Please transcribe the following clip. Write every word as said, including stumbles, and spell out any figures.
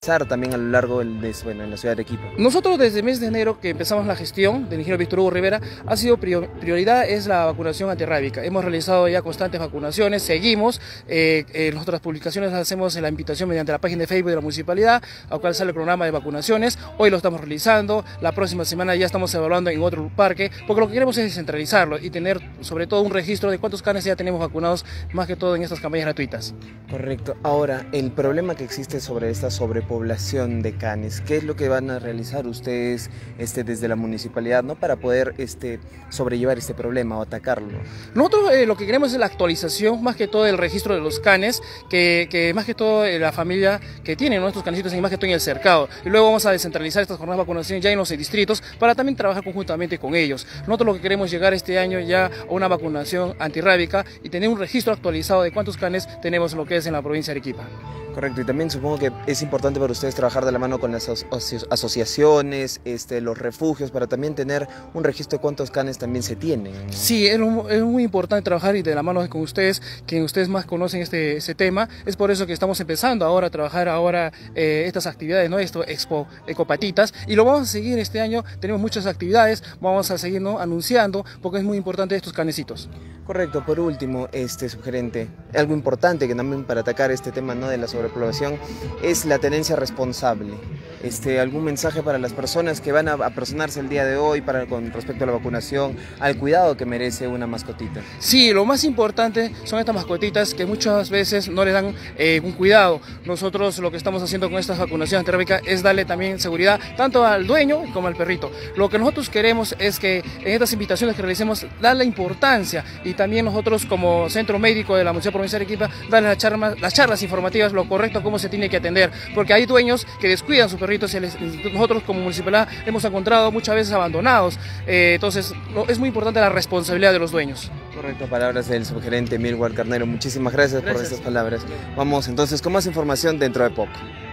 realizar también a lo largo del, de, bueno, en la ciudad de Arequipa? Nosotros desde el mes de enero que empezamos la gestión del ingeniero Víctor Hugo Rivera, ha sido prioridad es la vacunación antirrábica. Hemos realizado ya constantes vacunaciones, seguimos, eh, eh, nosotros las publicaciones las hacemos en la invitación mediante la página de Facebook de la municipalidad, a cual sale el programa de vacunaciones. Hoy lo estamos realizando, la próxima semana ya estamos evaluando en otro parque, porque lo que queremos es descentralizarlo y tener sobre todo un registro de cuántos canes ya tenemos vacunados, más que todo en estas campañas gratuitas. Correcto. Ahora, el problema que existe sobre esta sobrepoblación de canes, ¿qué es lo que van a realizar ustedes este, desde la municipalidad, ¿no? para poder este, sobrellevar este problema o atacarlo? Nosotros eh, lo que queremos es la actualización, más que todo del registro de los canes, que, que más que todo eh, la familia que tiene nuestros canecitos y más que todo en el cercado. Y luego vamos a descentralizar estas jornadas de vacunación ya en los distritos para también trabajar conjuntamente con ellos. Nosotros lo que queremos llegar este año ya a una vacunación antirrábica y tener un registro actualizado de cuántos canes tenemos en lo que es en la provincia de Arequipa. Correcto, y también supongo que es importante para ustedes trabajar de la mano con las aso asociaciones, este, los refugios, para también tener un registro de cuántos canes también se tienen, ¿no? Sí, es, es muy importante trabajar y de la mano con ustedes, que ustedes más conocen este, este tema. Es por eso que estamos empezando ahora a trabajar ahora eh, estas actividades, ¿no? Esto, Expo Ecopatitas, y lo vamos a seguir este año. Tenemos muchas actividades, vamos a seguir, ¿no? anunciando, porque es muy importante estos canecitos. Correcto. Por último, este subgerente, algo importante que también para atacar este tema, ¿no? de la sobrepoblación es la tenencia responsable. Este, ¿Algún mensaje para las personas que van a, a personarse el día de hoy para, con respecto a la vacunación, al cuidado que merece una mascotita? Sí, lo más importante son estas mascotitas que muchas veces no le dan eh, un cuidado. Nosotros lo que estamos haciendo con estas vacunaciones antirrábicas es darle también seguridad tanto al dueño como al perrito. Lo que nosotros queremos es que en estas invitaciones que realicemos, darle importancia, y también nosotros como centro médico de la Municipalidad Provincial de Arequipa, darle las charlas, las charlas informativas, lo correcto, cómo se tiene que atender, porque hay dueños que descuidan sus perritos y les, nosotros como municipalidad hemos encontrado muchas veces abandonados, eh, entonces lo, es muy importante la responsabilidad de los dueños. Correcto, palabras del subgerente Milward Carnero. Muchísimas gracias, gracias por estas palabras. Vamos entonces con más información dentro de poco.